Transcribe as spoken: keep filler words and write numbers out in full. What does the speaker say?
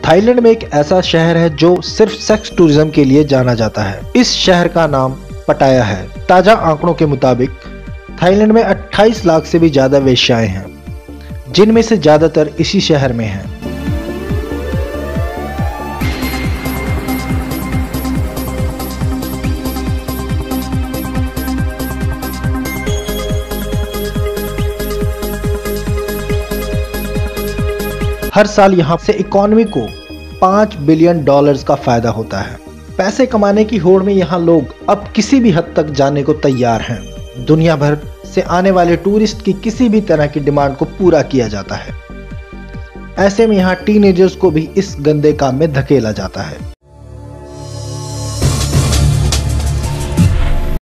Thailand में एक ऐसा शहर है जो सिर्फ सेक्स टूरिज्म के लिए जाना जाता है। इस शहर का नाम पटाया है। ताजा आंकड़ों के मुताबिक थाईलैंड में अट्ठाईस लाख से भी ज्यादा वेश्याएं हैं, जिनमें से ज्यादातर इसी शहर में हैं। हर साल यहाँ से इकोनॉमी को पाँच बिलियन डॉलर्स का फायदा होता है। पैसे कमाने की होड़ में यहाँ लोग अब किसी भी हद तक जाने को तैयार हैं। दुनिया भर से आने वाले टूरिस्ट की किसी भी तरह की डिमांड को पूरा किया जाता है। ऐसे में यहाँ टीनेजर्स को भी इस गंदे काम में धकेला जाता है।